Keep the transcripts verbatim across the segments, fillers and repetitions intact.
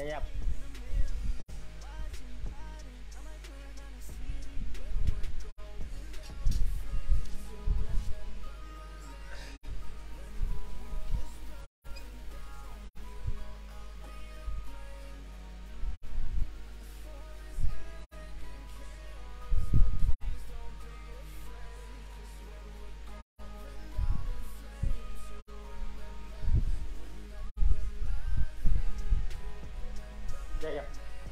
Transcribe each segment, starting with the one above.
Sekejap. Sekejap.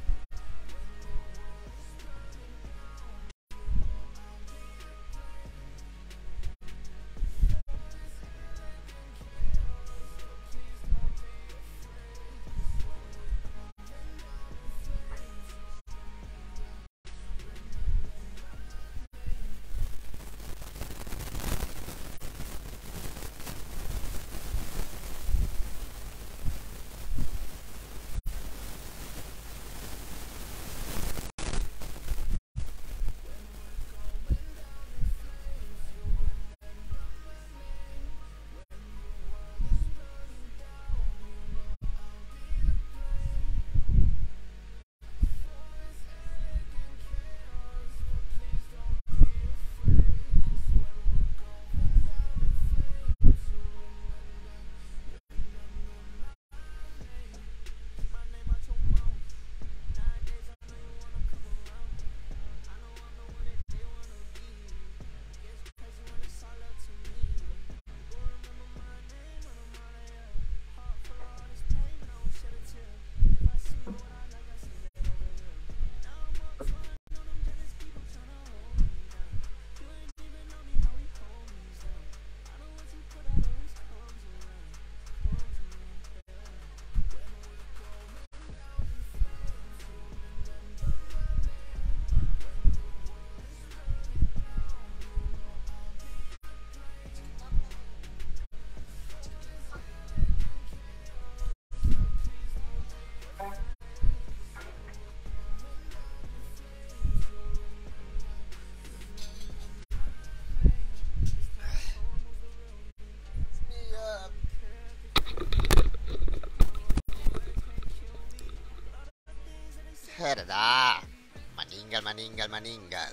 Herda. Meninggal, meninggal, meninggal.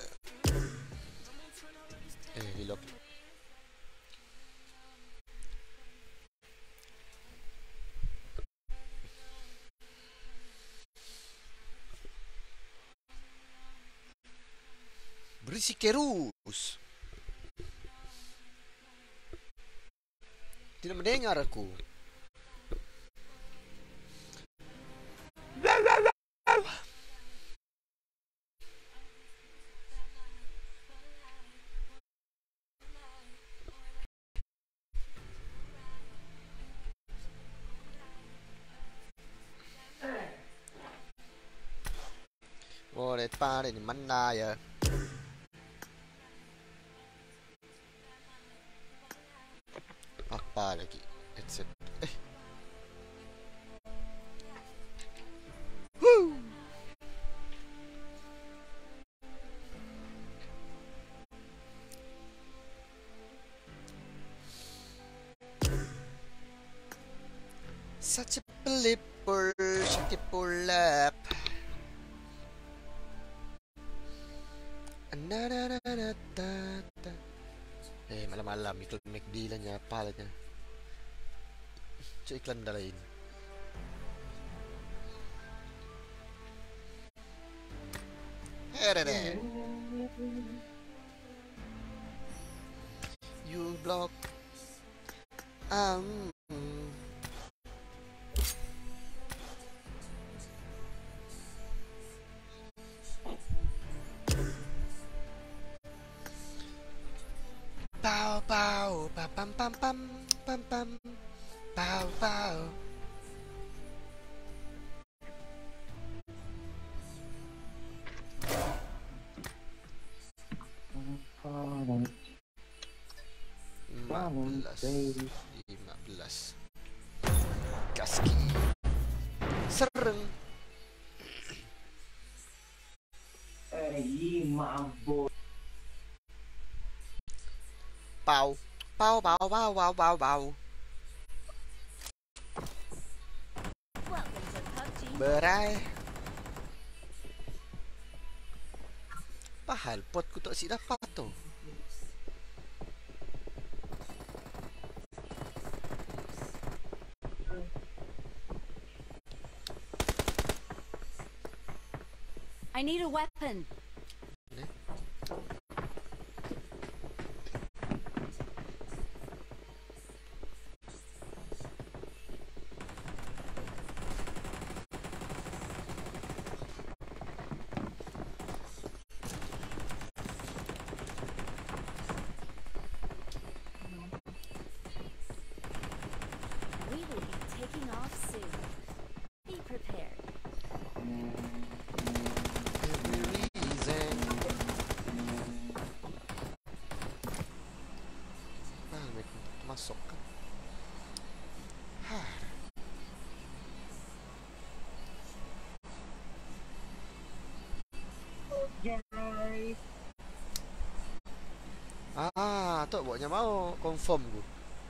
Eh, reload. Berisik terus. Tidak mendengar aku. Boleh pare di mana ya? Apa lagi? Headset. Eh. Woo. Such a believer, such a pull up. Eh, malam-malam iklan McD lah niya, palat niya. So, iklan dalain. Here there. You block. Um. Pow pow pa pam pam pam pam pam pow pow. lima belas Kaski sereng. Eh, mabuk. Pow pow pow pow pow pow pow. Berai. Apa hal pot ku tak si dapat tu? I need a weapon. Ni. We will be taking off soon. Be prepared. Every reason. Ah, may masok ka. Ha. Yay! Ah, tu buatnya mau confirm ku.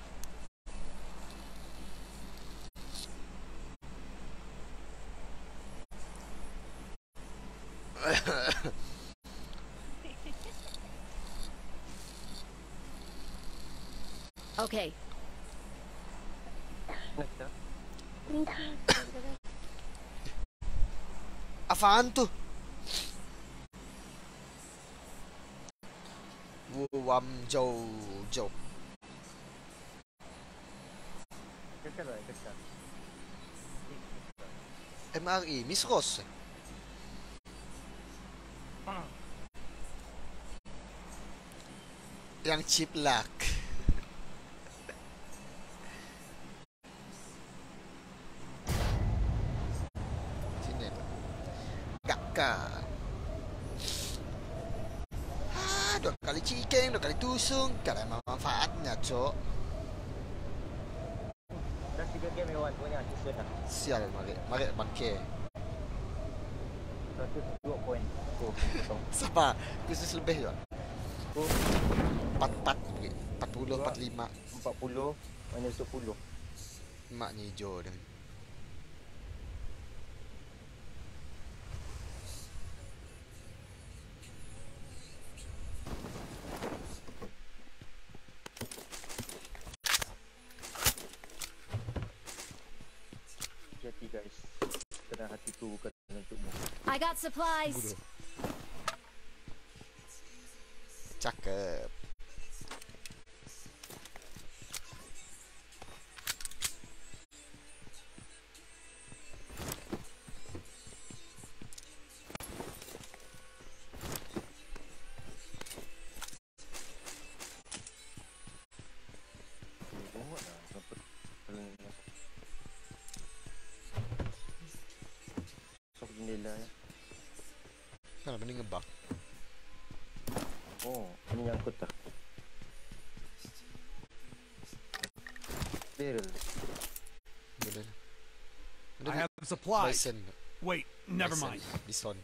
Okay. Nagda. Apaan tu? Wam Joe Joe. Kesal lah, kesal. M R E, Miss Ross. Ah. Yang cheap luck. Sini apa? Gakkan. Ah, dua kali chicken, dua kali tusung. Tak ada manfaatnya, cok. Dah tiga game lewat punya, susah dah. Sial, mari, mari bangke. seratus dua poin. Oh, kosong. Sabar, khusus lebih juga. Oh, empat empat, empat puluh, empat puluh lima. empat puluh minus sepuluh. Maknya hijau dah. Jadi guys, senang hati tu bukan untukmu. I got supplies. Bodoh. Cakep. Bawa lah, sampai paling masuk jendela ya. Kan mending ngebak. Oh, ini nyangkut tak? Barrel. Boleh. I have supplies. Bison. Wait, never Bison. mind. Bison.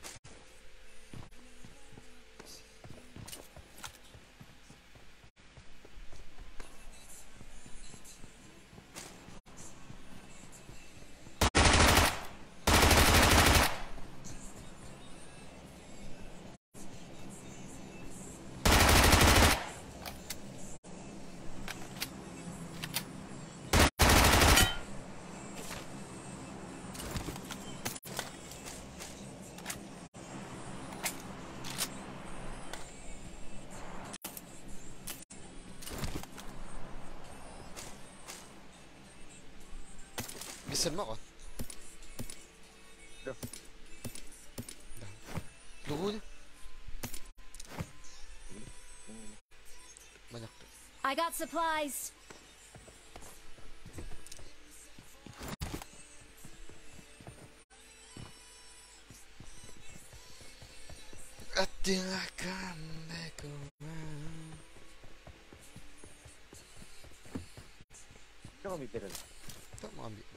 Bison mak kan? Dah. Dah. Peluru je. Hmm. Banyak tu. I got supplies. Atilah kandeku. Kau ambil barrel. Tak mau ambil.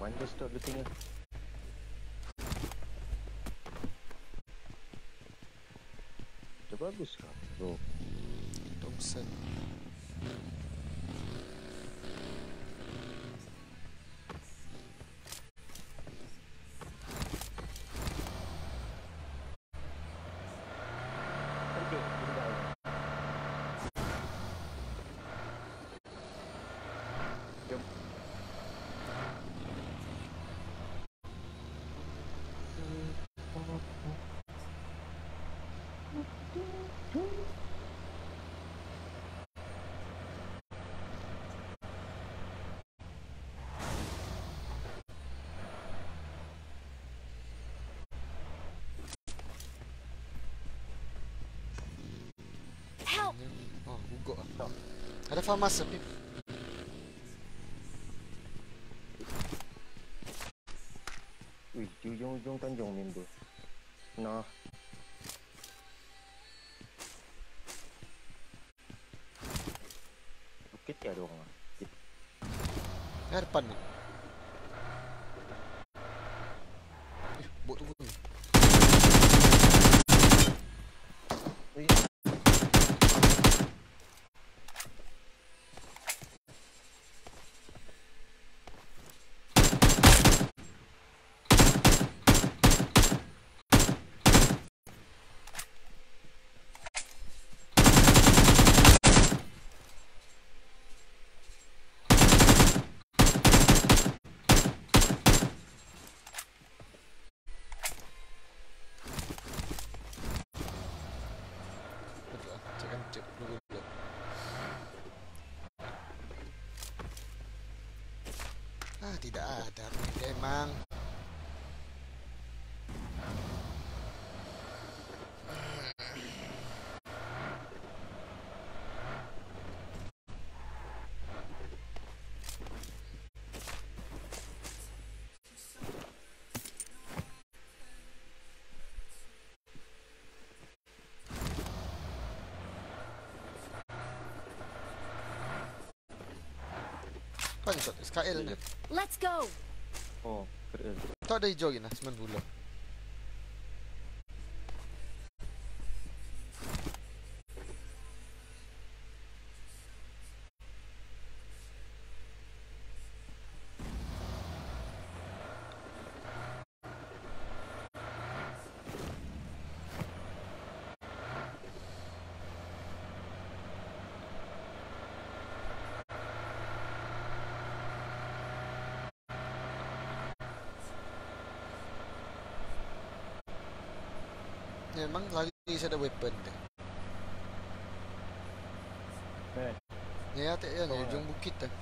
Mana stop looting ni? Dah bagus kah? Bro. Thompson. Cantik, tinggal. Jom. Help! Oh, gugok ah. Ada famas tapi. Wih, di ujung-ujung Tanjung member. Nah. Bukit ya ada orang ah. Bukit. Ni ada depan ni. Eh, bot turun ni. Wih. Betul ah. Cekkan cek dulu dulu. Ah, tidak ada. Dia emang. Apa ni tu? S K L ni. Let's go! Oh, keren. Tu ada hijau lagi lah, sembilan puluh. Memang lagi saya ada weapon dia. Eh, Ni ya, tak ya, ni Oh, ujung bukit dah.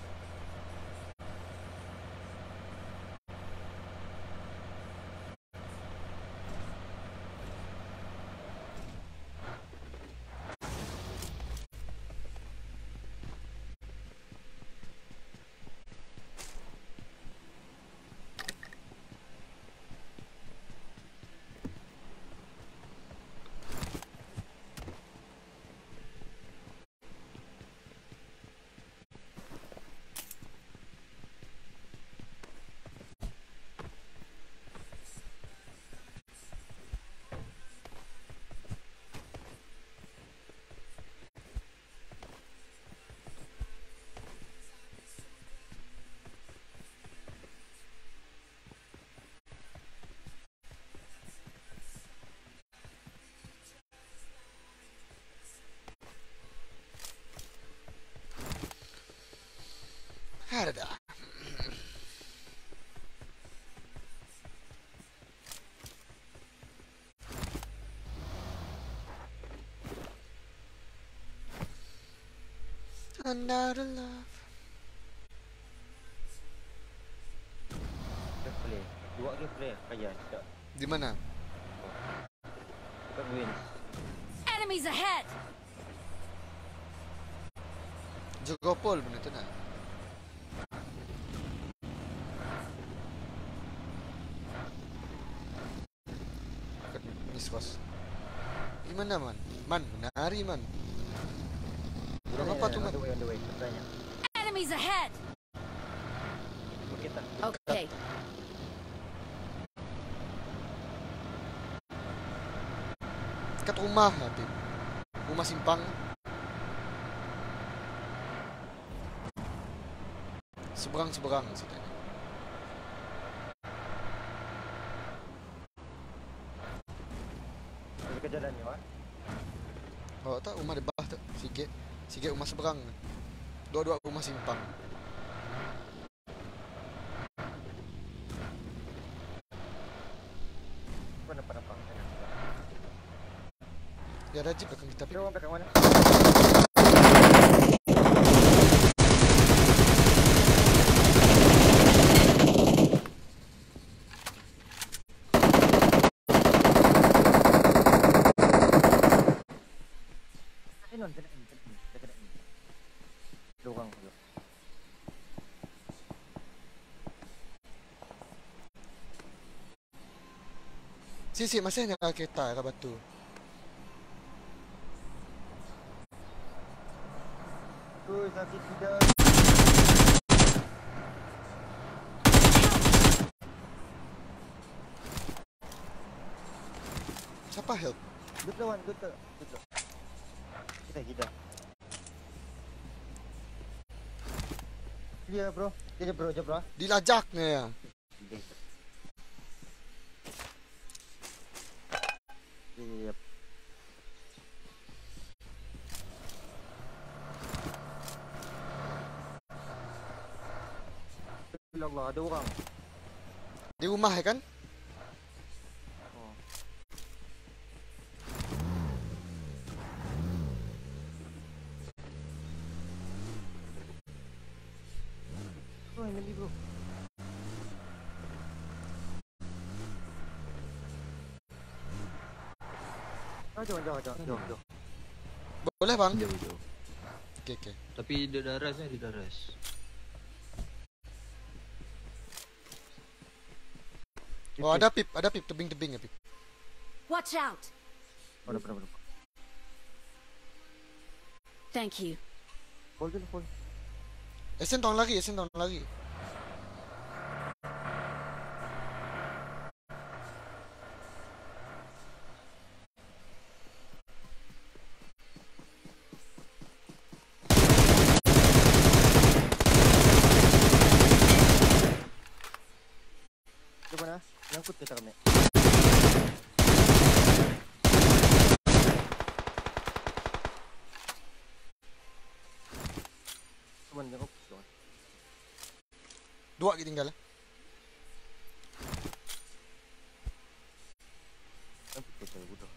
Ada dah. Another love. dah play. Dua game play kaya tak. Di mana? Dekat wins. Enemies ahead! Jogopol benda tu nak. Dekat Miss Kos. Gimana man? Man, menari man. Kurang apa tu man? On the way, on the way. Tanya. Enemies ahead! Bukit tak? Okay, Dekat rumah lah, Pip. Rumah simpang. Seberang-seberang sebenarnya. Dekat jalan ni, Wan. Oh tak, rumah di bawah tu. Sikit. Sikit rumah seberang. Dua-dua rumah simpang. Kau nampak-nampak. Dia ada jeep belakang kita, Pip. Kira orang belakang mana? Kena on, kena on, kena on. Dia kena on. Ada orang juga. Si, si, masih nak kereta ke batu. Ui, sakit tidak. Siapa help? Good lah, Wan. Good lah. Good lah. Kita, kita. Clear, bro. Dia bro, je, bro. Dilajaknya ya. Yep. Ya Allah, ada orang. Di rumah ya kan? Oh. Oh, ini bro. Ah, jauh, jauh, jauh, jauh, jauh. Boleh bang? Jauh jauh. Okey okey. Tapi dia dah rush kan, dia dah rush. Oh ada Pip, ada Pip tebing-tebing ya Pip. Watch out! Oh, dah pernah, pernah. Thank you. Hold dulu, hold. Esen tong lari, Esen tong lari. Di mana? Nyangkut ke kami? Cuman nyangkut doang. Dua lagi tinggal. Nyangkut ke saya bodoh.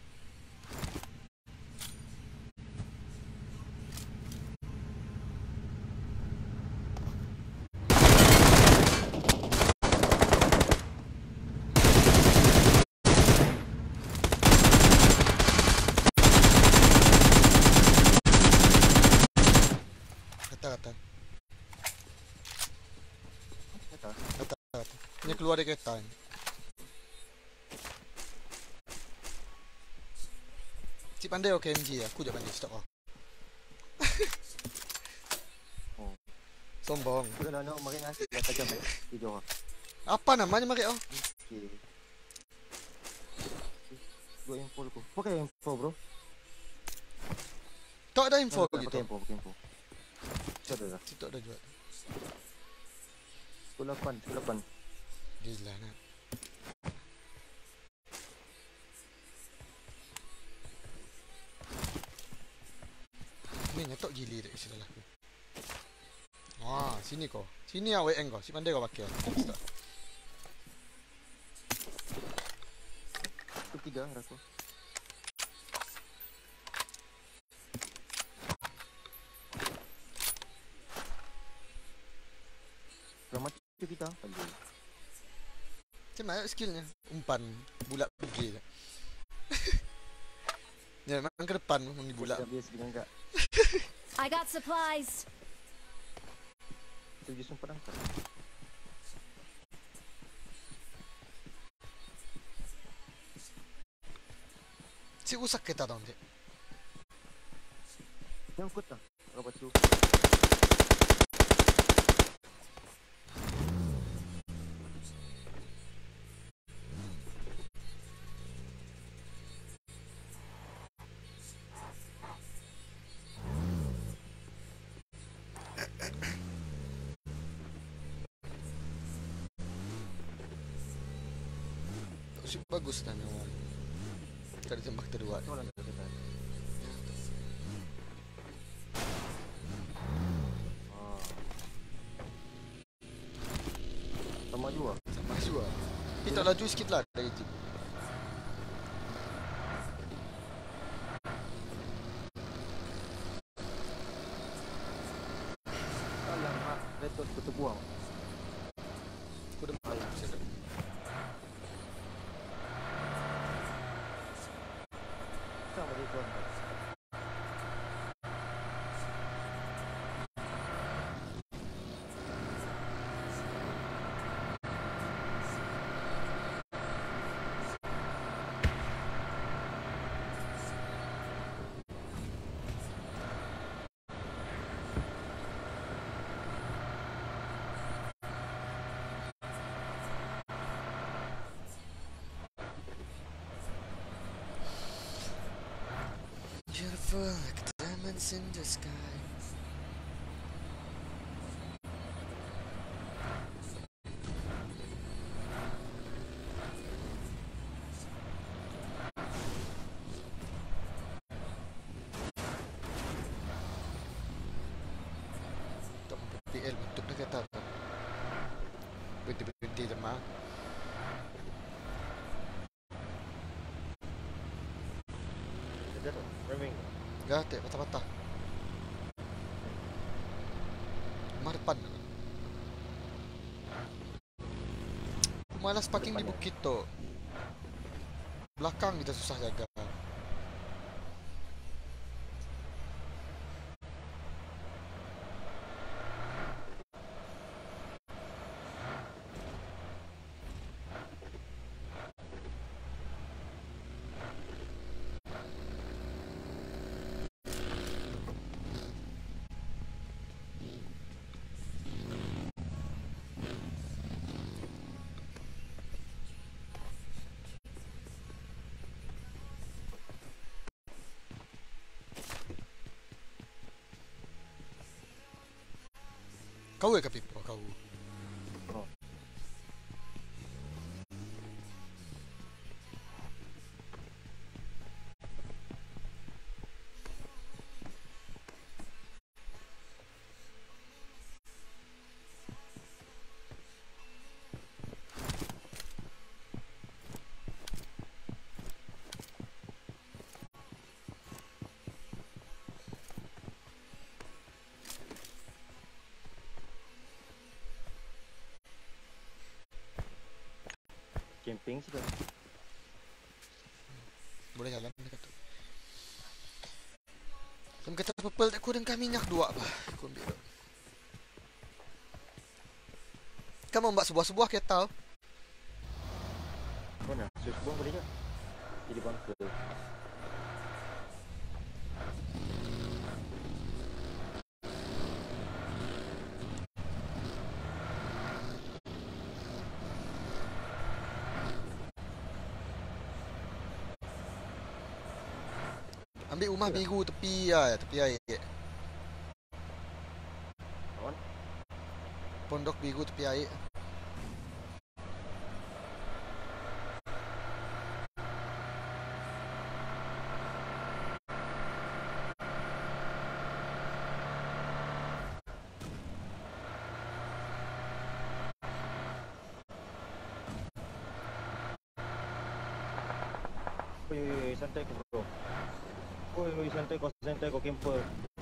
Kata-kata. Kata. Kata-kata. Ini keluar dari kereta ni. Cik pandai oh K M G ya. Aku je pandai stop oh. Oh. Sombong. Aku dah nak makin nasi dah tajam eh. Tidur ah. Apa namanya Marik oh? Okey. Dua info aku. Pakai info bro. Tak ada info Pakai gitu. info, pakai info. Sudah dah. Situ ada jual. Sepuluh lapan, sepuluh lapan. Gila nak. Ni nyetok gili tak isi dalam aku. Wah, sini kau. Sini ah W N kau. Si pandai kau pakai. Stop. Itu tiga rasa. Selamat itu kita. Panjang. Macam mana skillnya? Umpan bulat pergi je. Ya, memang ke depan memang di bulat. Dah biasa dengan enggak. I got supplies. Tujuh sumpah angkat. Si rusak kereta tau je. Nyangkut tak? Kalau batu. bagus dah awal. Tak ada tembak kedua. Betul lah kita. Ah. Sama juga. Sama juga. Tapi tak laju sikit lah dari jeep. Tak yang mak betul betul buang. Aku dah malam saya. Sama dia tuan. Beautiful like diamonds in the sky. Tak mampu P L untuk dia kata apa. Berhenti-berhenti je mak. Dia tu, framing. Gatek patah-patah. Rumah depan. Aku malas parking di bukit tu. Belakang kita susah jaga. Kau ke Pipo? Kau. Oh. Camping sudah. Boleh jalan dia kata. Kamu kata purple tak kurang kami minyak dua apa? Aku ambil dulu. Kamu mbak sebuah-sebuah kereta. Mana? Sus buang boleh tak? Jadi bunker. Ambil rumah biru tepi ya, tepi air. On. Pondok biru tepi air. Oi, oi, oi, santai kau bro. Oi, oi, santai kau, santai kau camper.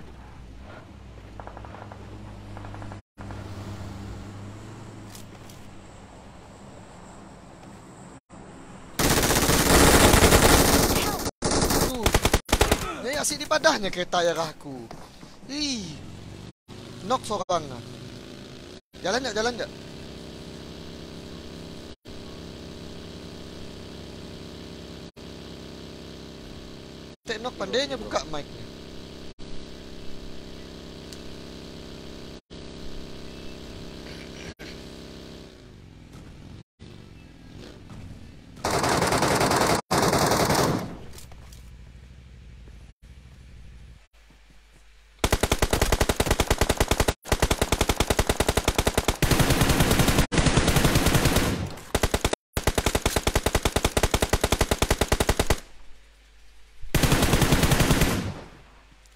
Tu. Ni asyik di padahnya kereta ya aku. Ih. Knock seorang. Jalan tak, jalan tak? Teknok pandainya buka mic ni.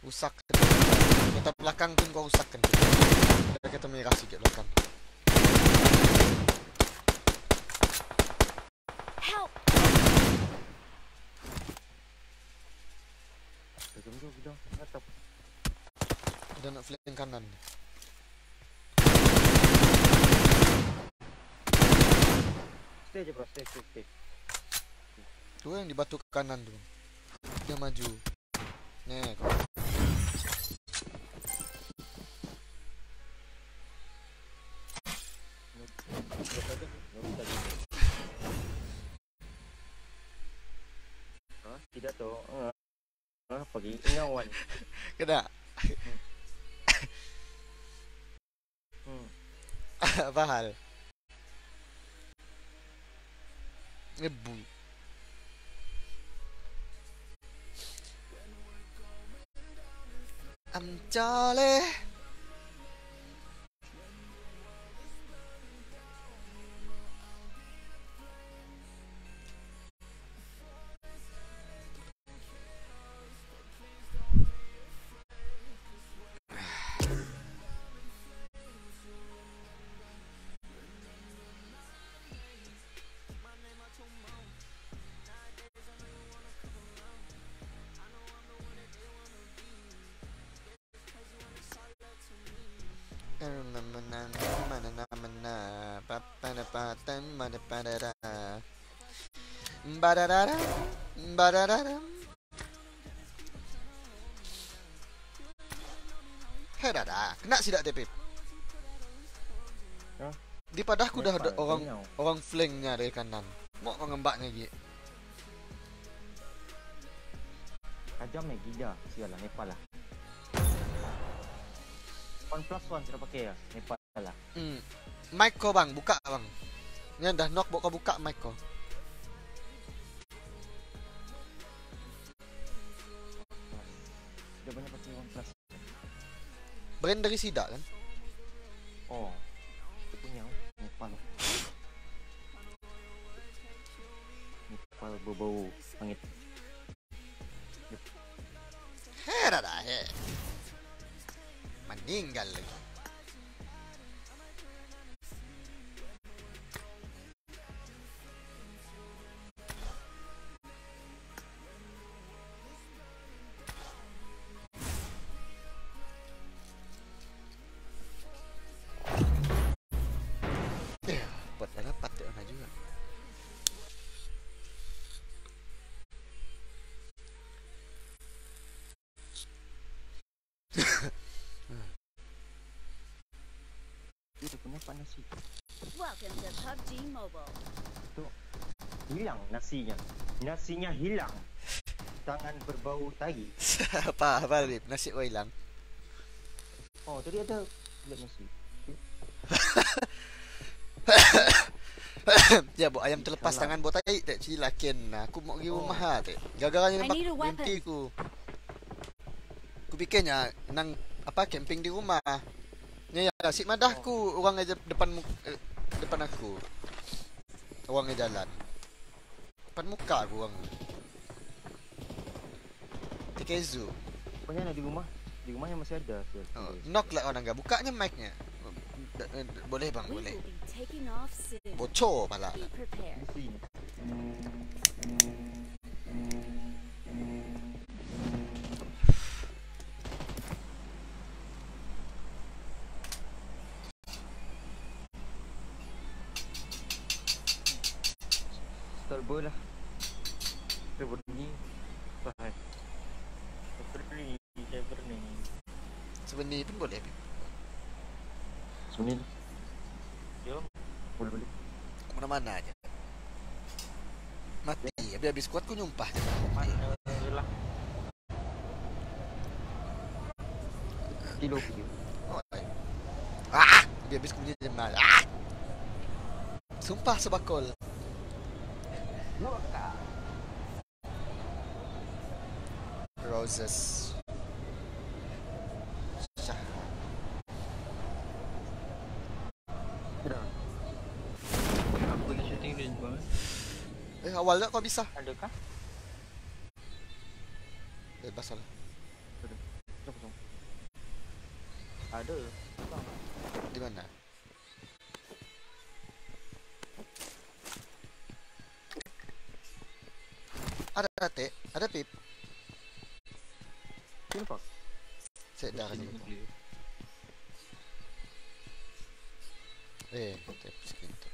Rusak. Kita belakang pun kau rusakkan. Kita kata merah sikit belakang. Help! Jom jom jom. Atap. Dia nak flank kanan. Stay je bro, stay stay stay. Tu yang di batu kanan tu. Dia maju. Nih kau. Ah, tidak tu. Ah, pergi ngawan. Kena. Hmm. Apa hal? Ngebu. I'm jolly. Badadada, badadada. Hedada, kena sidak tepip. Hah? Di padahku dah ada Nepal, orang kenyau. orang flanknya dari kanan. Mau mengembaknya gitu. Tajam ni gila. Sialah Nepal lah. One plus one sudah pakai ya. Nepal lah. Hmm. Mic kau bang, buka bang. Ni dah knock kau buka mic kau. Dia banyak pakai one plus. Brand dari Sidak kan? Oh. Dia punya Nepal. Nepal berbau langit. Hedada, he. Meninggal lagi. Buat dah dapat tak nak juga. Dia punya apa nasi? Welcome to P U B G Mobile. Tu hilang nasinya. Nasinya hilang. Tangan berbau tai. Apa apa Lip? Nasi kau hilang. Oh, tadi ada lihat nasi. Ya, buat ayam terlepas tangan buat tai tak cilakin. Aku mau pergi rumah ha tak. Gara-gara I nampak need a weapon. mimpi ku. Ku fikirnya nang apa camping di rumah. Ni ya, sik madahku orang aja depan mu- eh, depan aku. Orang yang jalan. Depan muka aku orang. Tikezu. Pokoknya di rumah. Di rumahnya masih ada. Oh, knock lah orang enggak bukanya mic-nya. Da- eh, Boleh bang, We boleh. will be taking off soon. Bocor pala. Be prepared. Di sini. Turbo lah. Turbo ni. Bahaya. Turbo ni. Turbo ni. Sebenarnya pun boleh. Sunil. Yo. Boleh boleh. Mana-mana aja. Mati. Habis-habis kuat ku nyumpah. Mana lah. Kilo kilo. Oh, ay. Ah! Habis-habis ku punya jemal. Ah! Sumpah sebakol. Loka. Roses. Syah. Sudah. Aku lagi shooting range bang. Eh, awal tak kau bisa? Adakah? Bebas lah. Ada. Bang. Di mana? Ada Ate, ada Pip. Sini Pak. Saya dah kasi. Clear. Eh, tap skin tu.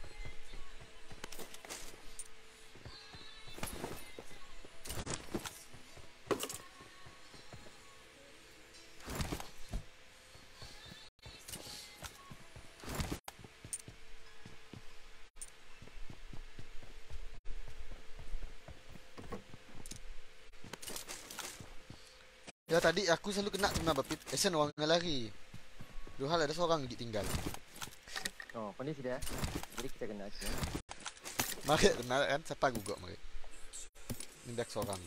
Ya tadi aku selalu kena tu nama Pip. Esen orang yang lari. Dua hal ada seorang lagi tinggal. Oh, pandai sudah. Jadi kita kena aja. Mari kenal kan siapa gugok mari. Nindak seorang.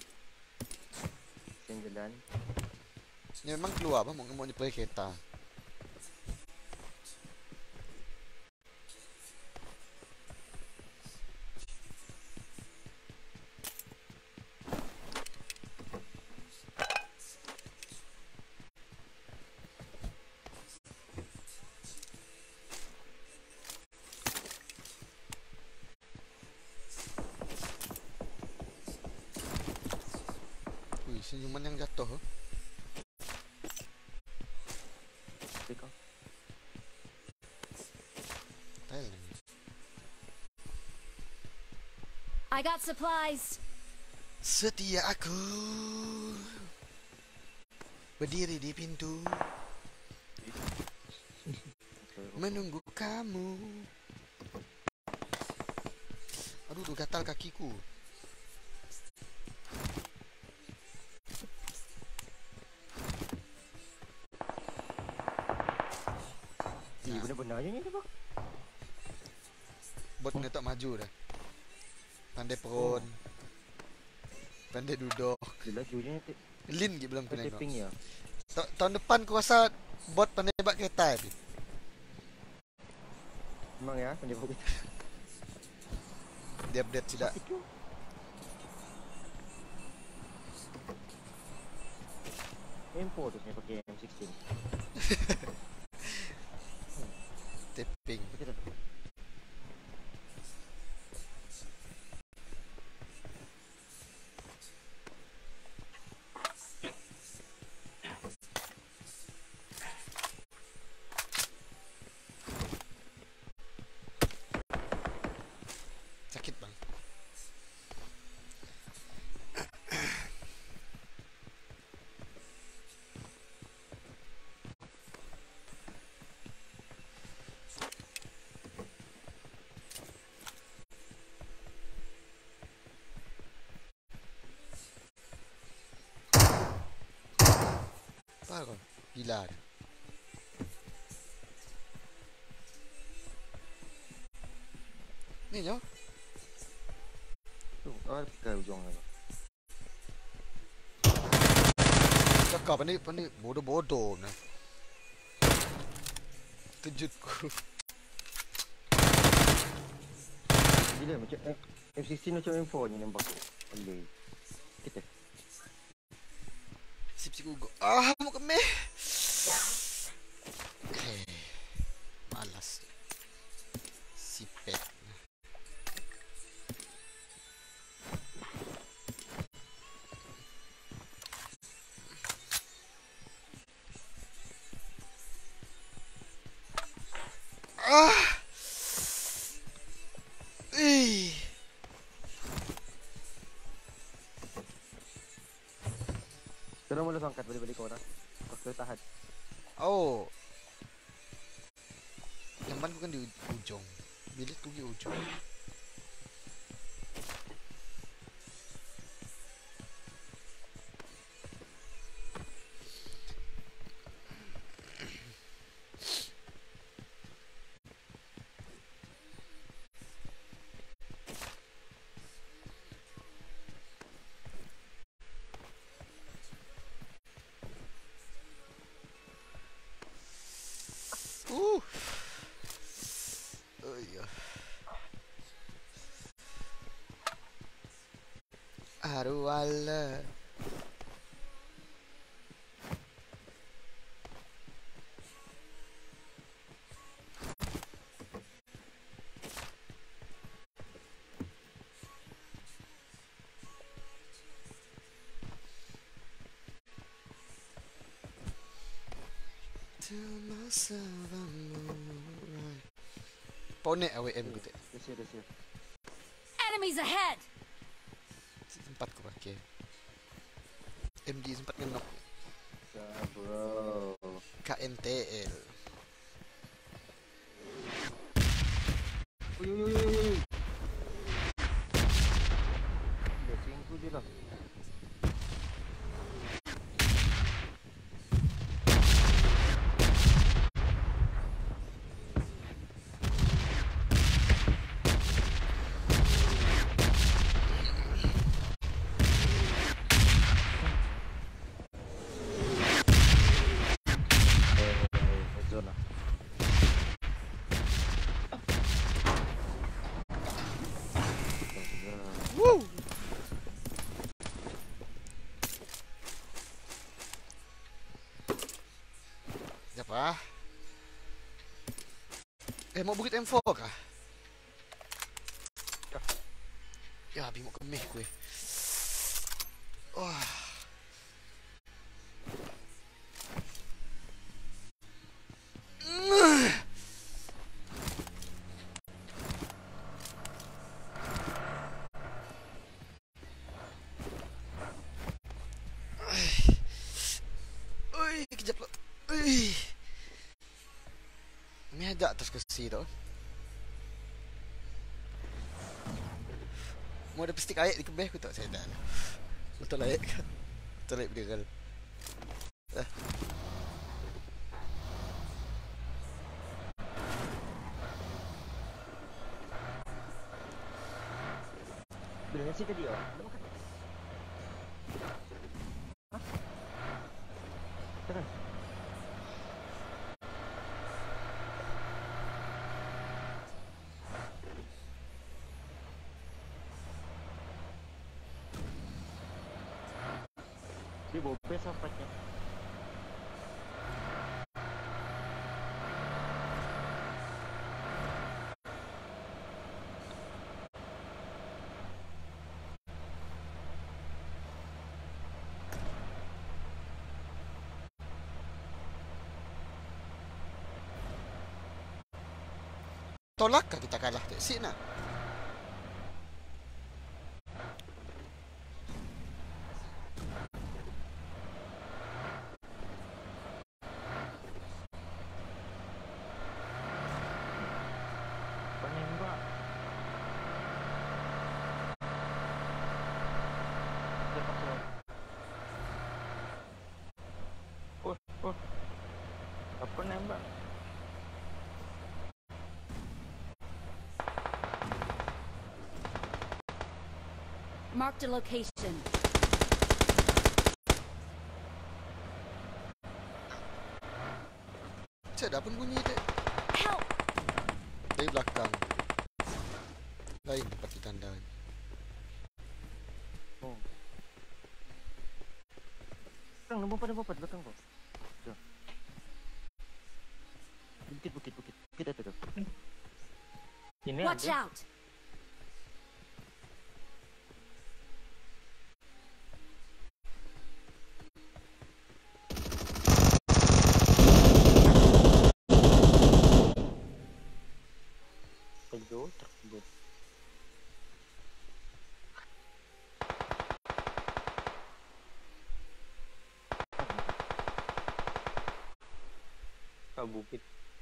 Sen jalan. Ni memang keluar apa mau mau nyepray kereta. Wih, senyuman yang jatuh. Oh. Teka. Thailand. I got supplies. Setia aku berdiri di pintu menunggu kamu. Aduh, tu gatal kakiku. Ih, benar-benar je ni tu Pak. Bot ni tak maju dah. Pandai peron. Pandai duduk. Dia laju je ni. Lin je belum aku tengok. Tapping ya. Ta- Tahun depan aku rasa bot pandai bak kereta ni. Memang ya, pandai buat kita. Dia update tidak. Itu. M four tu saya pakai M sixteen. Tapping. Betul tak? Sakit bang. Apa kau? Gila dah. Ni jo. Tu, ah ke ujung tu. Cakap ni pandai bodoh-bodoh ni. Kejutku. Gila macam eh, M sixteen macam M four ni nampak. Boleh. Kita. Sip sip gugok. Ah, mau kemeh. Eh, malas. Sipet. Ah. Ih. Terus mula angkat balik-balik kau orang. Kau tahan. Oh. Jamban ku kan di ujung. Bilik ku di ujung. Uh. Oh iya. Arwala. Ponek A W M ku tak. Dah siap, dah siap. Enemies ahead! Sempat ku pakai. M G sempat ngenok. Dah bro. K N T L. Ui, ui, ui, ui, ui. Dah singku je lah. Zona. Woo! Siapa? Eh, mau bukit M four kah? Ya, bimok kemih gue. Wah. Ui, kejap lo. Ui. Ini ada atas kursi tu. Mau ada pestik air di kebeh aku tak saya dah. Betul air. Betul air berderal. Ah. Bila nasi tadi oh. Dah makan. Hah? Tekan. Dia bawa best sampatnya. Tolak kah kita kalah tak? Sik nak. Penembak. Dia pakai. Oh, oh. Apa nembak? Marked a location. Cik dah pun bunyi tak? Help! Dari belakang. Lain tempat kita anda. Oh. Belakang, nombor empat, nombor empat, belakang kau. Tuh. Bukit, bukit, bukit. Bukit ada tu. Ini Watch ada. out! Terkejut, terkejut. Kau bukit.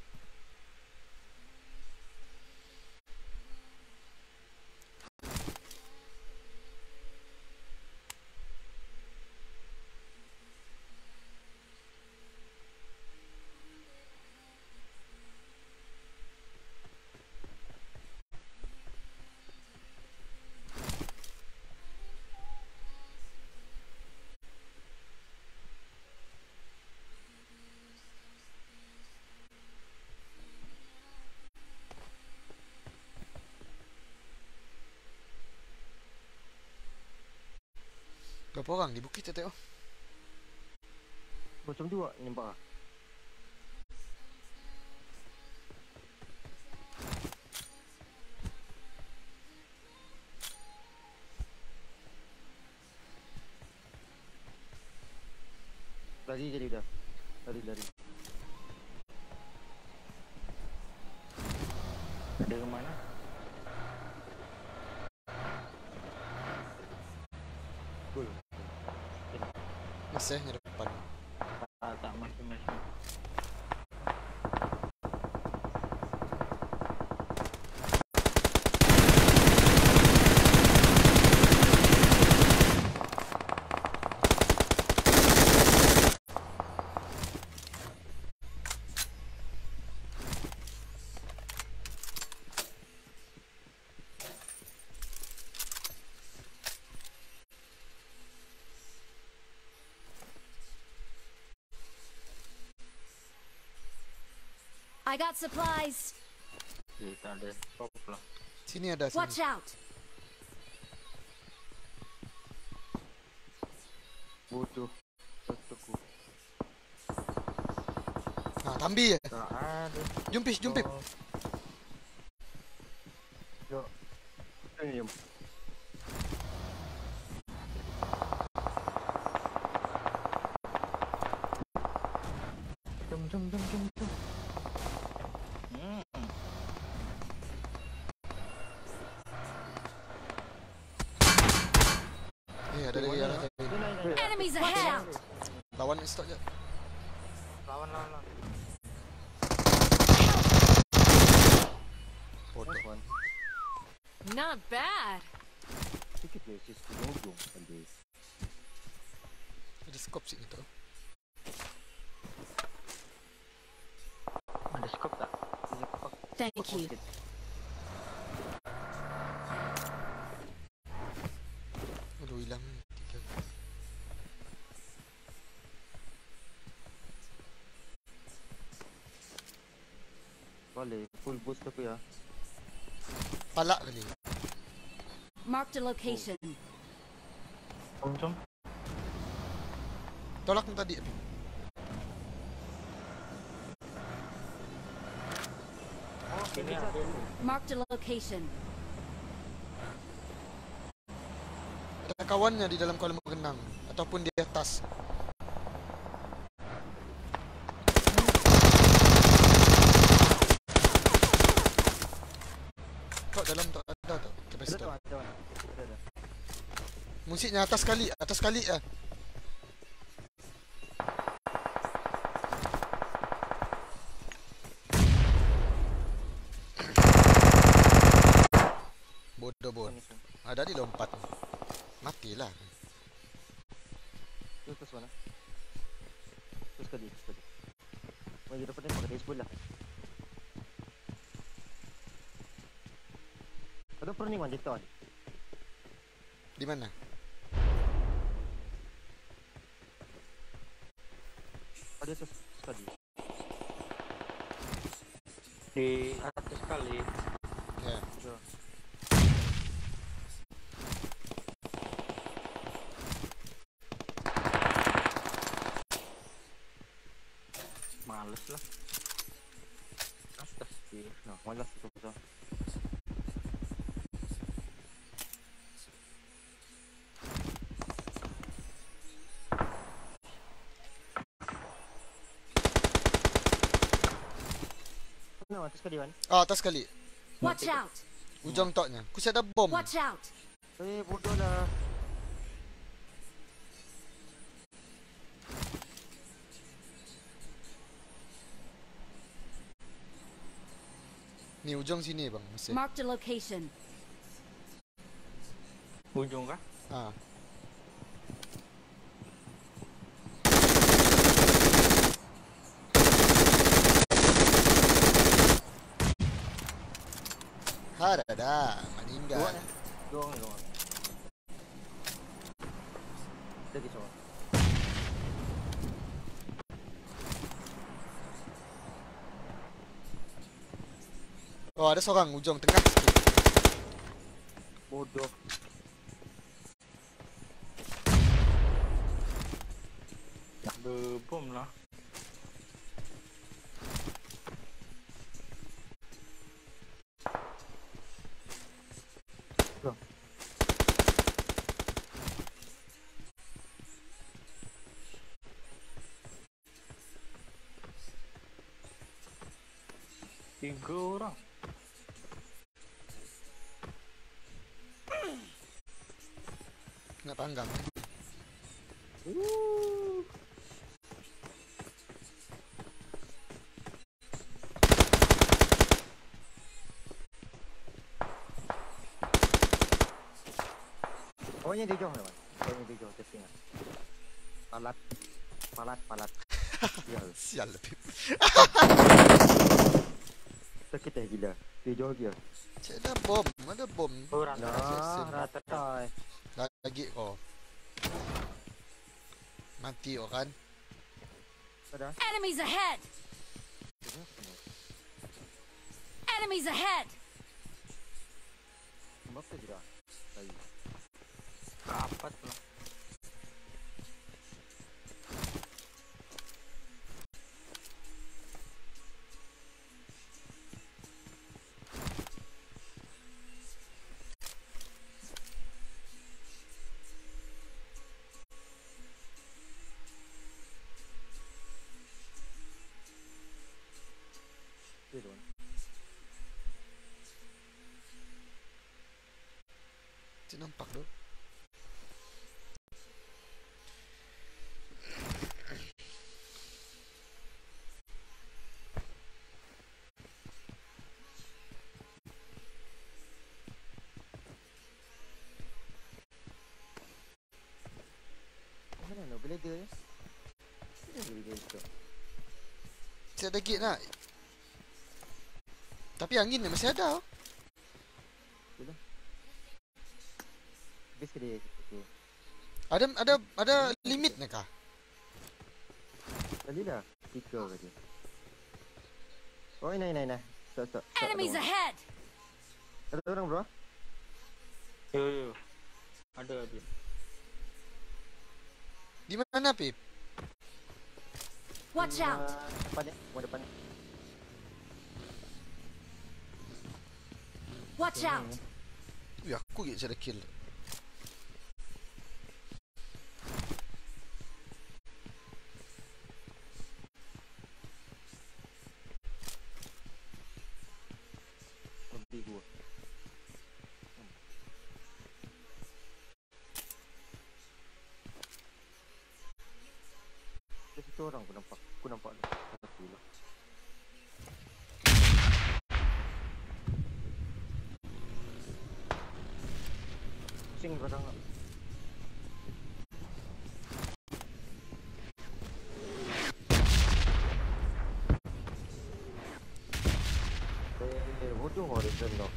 Berapa orang di bukit tu tengok? Macam dua nembak. Lari jadi dah. Lari lari. Cool. Masih di depan. Tak, tak, masih, masih. I got supplies. Okay, tak ada. Stop lah. Sini ada sini. Watch out. Bodoh. Betul. Ha, tambi je. Tak ada. Jom Pish, jom Pip. Oh. Jom. Ini jom. Jom, jom, jom, jom, jom. Hmm. Eh, ada lagi arah kami. Dia naik, naik. Enemies ahead. Lawan stop je. Lawan, lawan, lawan. Bodoh. Nice one. Not bad. Sikit je, sis. Ujung-ujung. Pandai. Ada scope sini tu. Ada scope tak? Thank you. Aduh, hilang. Tiga. Boleh. Full boost aku ya. Palak kali. Marked a location. Jom, jom. Tolak ni tadi. Sini ada. Marked a location. Ada kawannya di dalam kolam renang ataupun di atas. Kau dalam tak ada tak? Ada Capacitor. tu, ada. Ada, ada. Musiknya atas sekali, atas sekali ah. Bodoh bodoh. Ada di lompat. Matilah. Terus terus mana? Terus kali, terus kali. Mau jadi depan pakai baseball lah. Ada perni man jatuh. Di mana? Ada terus sekali. Di atas kali. Ya. Jom. Males lah. Atas dia. Nah, malas tu betul. No, atas kali man. Oh, atas sekali. Watch out. Ujung toknya. Kusi ada bom. Watch out. Eh, bodoh lah. Ni ujung sini bang, masih. Marked a location. Ujung kah? Ha. Harada, meninggal. Dua eh. Dua orang, dua orang. Lagi seorang. Oh, ada seorang ujung tengah sikit. Bodoh. Bebom lah. Jom. Tiga orang. Nak panggang. Wuh. Oh, yang dia jauh teman. Oh, yang dia jauh testing. Palat. Palat, palat. Ya. Sial lebih. Sakit eh gila. Dia jauh dia. Cik ada bom, ada bom. Oh, rata. Nah, rata toy. Lagi kau. Mati kau kan? Ada. Enemies ahead! Enemies ahead! Apa dia? Baik. Kapat lah. Turun. Cik nampak tu. Mana nak boleh dia? Dia boleh dia tu. Cik ada gate nak. Tapi angin ni masih ada. Sudah. Habis ke dia tu. Ada ada ada limit ni kah? Tadi dah tiga ke dia. Oh, ini ini ini. Stop stop. stop. Enemies Ada orang. ahead! Ada orang bro. Yo yo. Ada dia. Di mana Pip? Watch out! Ah, depan ni, mau depan ni. Watch out! Ui, aku gigit cara kill. Lebih gua. Ada satu orang aku nampak. Aku nampak dia. Satu lah. Sing orang tak? Eh, bodoh orang dia tu.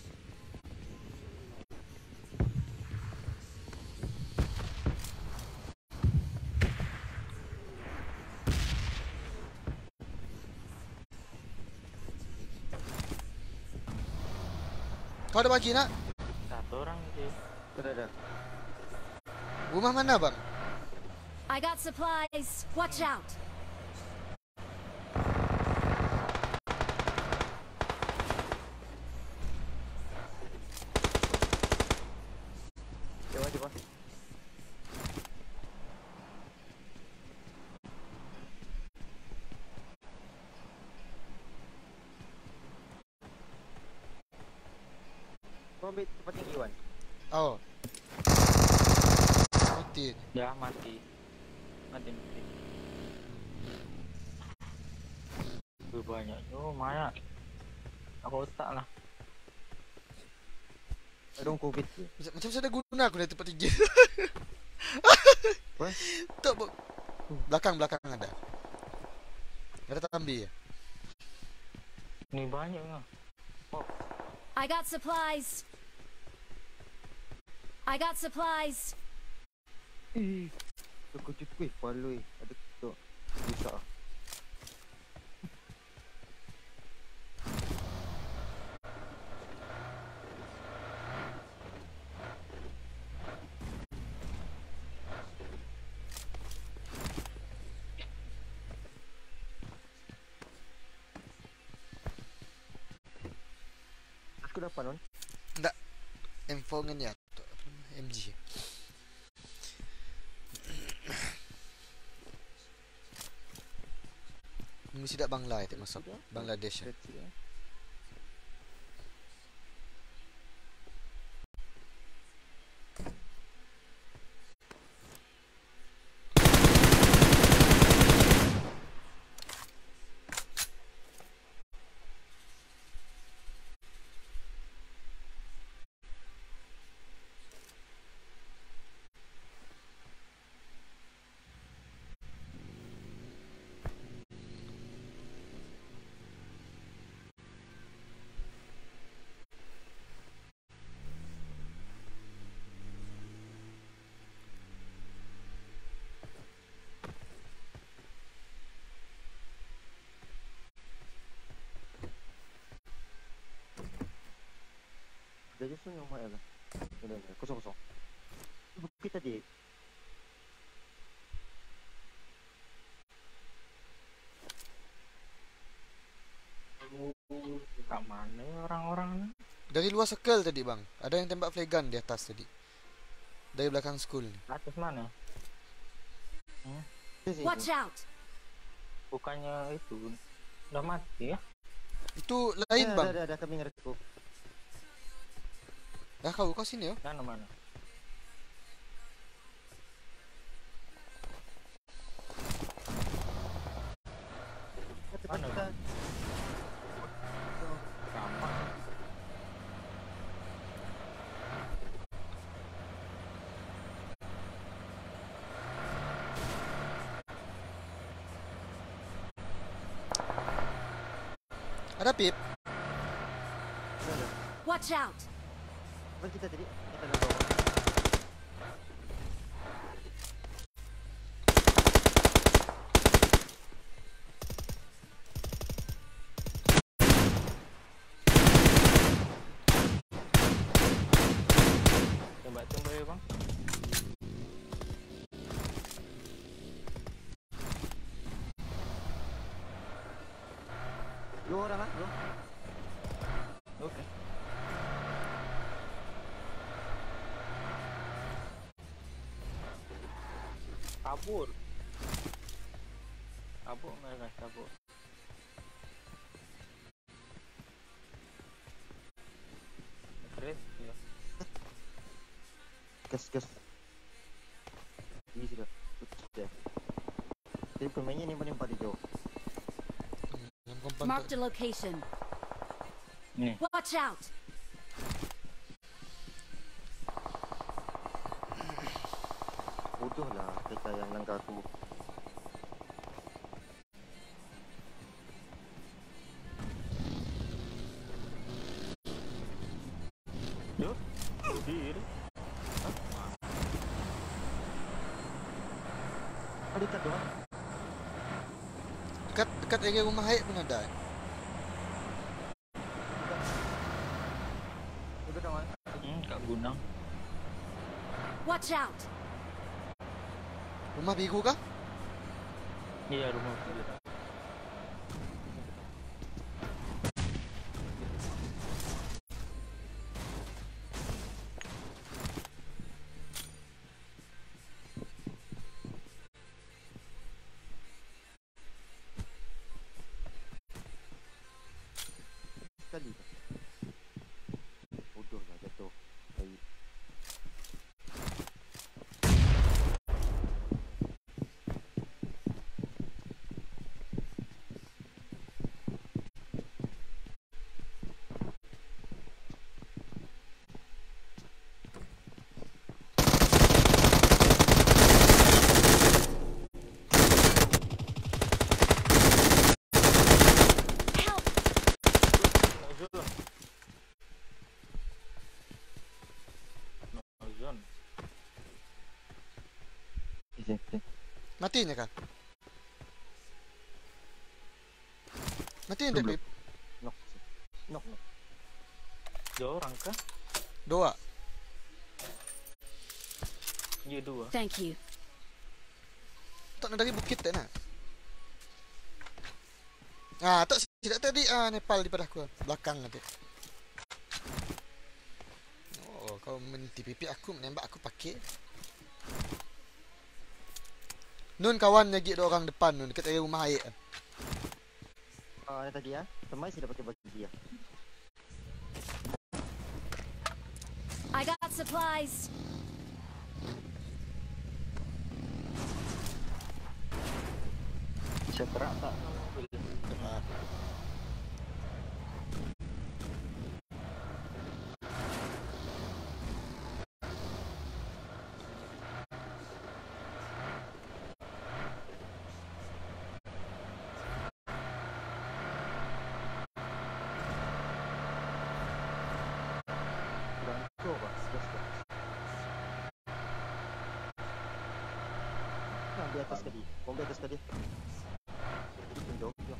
Kau ada bagi nak? Satu orang dia. Ada ada. Rumah mana bang? I got supplies! Watch out! Jawab je bos. Kau ambil tempat tinggi Wan. Oh. Mati. Ya mati. Mati mati. Tu banyak. Oh banyak. Aku otak lah. Ada orang covid ke? Macam, macam saya ada guna aku dari tempat tinggi. Apa? Tak bu- belakang belakang ada. Ada tambi. Ni banyak lah. I got supplies! I got supplies! Eh, aku cuci kuih palui. Ada tu. Bisa. Aku dapat non. M four dengan ni apa nama? M G. Mesti tak Bangla tak masuk. Bangladesh. Sini rumah ya lah. Ini kosong kosong. Bukit tadi. Kat mana orang-orang ni? Dari luar circle tadi bang. Ada yang tembak flare gun di atas tadi. Dari belakang school ni. Atas mana? Watch out! Bukannya itu udah mati ya? Itu lain bang. Ada ada ada kami ngerekuk. Dah kau kau sini yo. Mana mana? Mana? Kita Sama. Ada pip. ada. Watch out! Depan kita tadi. Kita nak bawa. Tembak-tembak ya bang. Dua orang ah, bro. Okey. Kabur. Kabur mereka kabur. Keren ya. Gas gas. Ini sudah. Sudah. Jadi pemainnya ni paling paling jauh. Yang kompan Marked tu. a location. Ni. Watch out! Bodoh lah mereka yang langgar aku. Yo. Dir. Ada dekat tu ah. Dekat dekat area rumah Haid pun ada. Dekat kawan. Hmm, kat gunung. Watch out! Rumah biru kah? Iya rumah kita. Sekali. Bodoh lah jatuh. Baik. Help! Ozon. Ozon. Sini sini. Matinya kah? Mati yang Belum. pip. Knock. Knock. knock. Dua orang kah? Dua. Ya dua. Thank you. Tak nak dari bukit tak nak. Ah, tak tidak tadi ah Nepal di pada aku. Belakang nanti. Oh, kau menti pipi aku menembak aku pakai. Nun kawan lagi dua orang depan nun dekat area rumah air. Ah, yang tadi ah. Temai sudah pakai baju dia. I got supplies. Saya terak tak? Ah. Berancur bah. Gas gas. Nah, di atas tadi. Bom di atas tadi. Jauh jauh.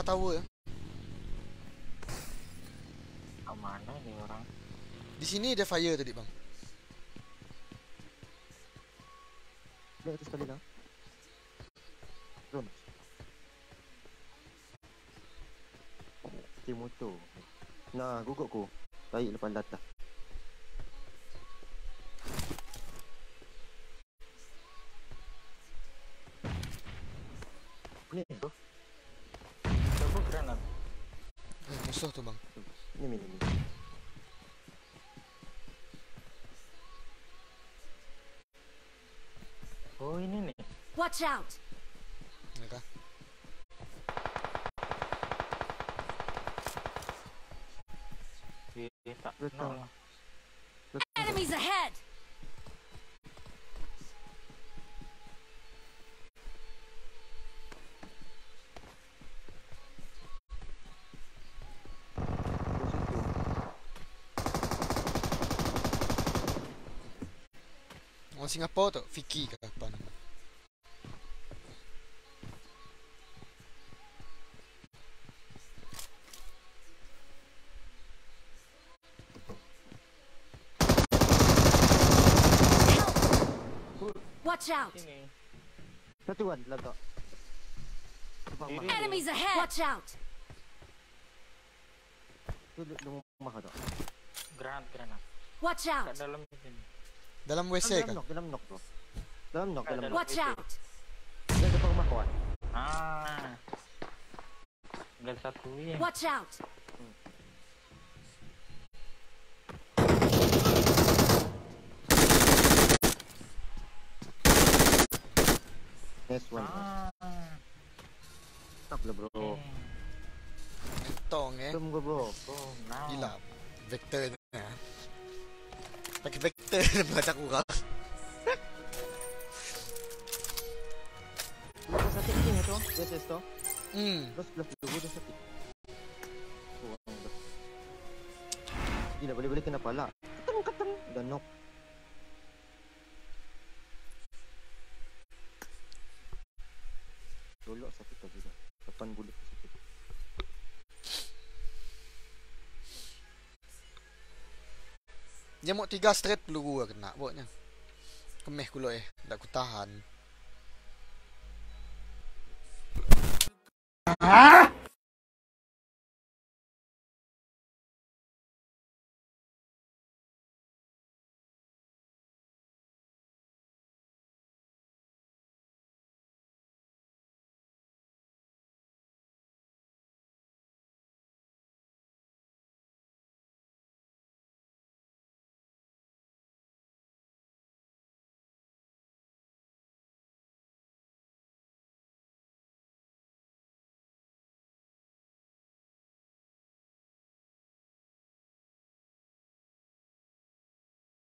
tower. Kat mana ni orang? Di sini ada fire tadi bang. Lihat tu sekali lah. Drone. Tim motor. Nah, gugut ku. Tarik lepas latah. Ni tu. Siapa granat? Eh, musuh tu bang. Ni ni ni. Oh ini nih. Watch out! Nakah? Dia tak Betul. kenal lah. Enemies ahead! Di situ. Orang Singapura tu, Fiki ke apa nama? Watch out! Sini. Satu kan dalam tak. Depan Kiri. rumah. Enemies ahead! Watch out! Tu di di rumah tak. Granat granat. Watch Kat out! dalam sini. Dalam W C Dalam kah? nok, dalam nok tu. Dalam nok, dalam nok. Watch out! Dia depan rumah kawan. Ah. Tinggal satu ni. Watch out! Next one. Ah. Tak lah bro. Eh. Entong eh. Belum gua bro. Oh, now. Gila. Vector ni. eh. Pakai vector macam aku kau. Dia sakit sini tu. Dia ses tu. Hmm. Terus sebelah tu dia sakit. Kurang dah. Gila boleh-boleh kena pala. Keteng keteng dah knock. Tolak sakit tadi dah. Depan bulat sakit. Dia mau tiga straight peluru lah kena buatnya. Kemeh kulo eh. Tak ku tahan.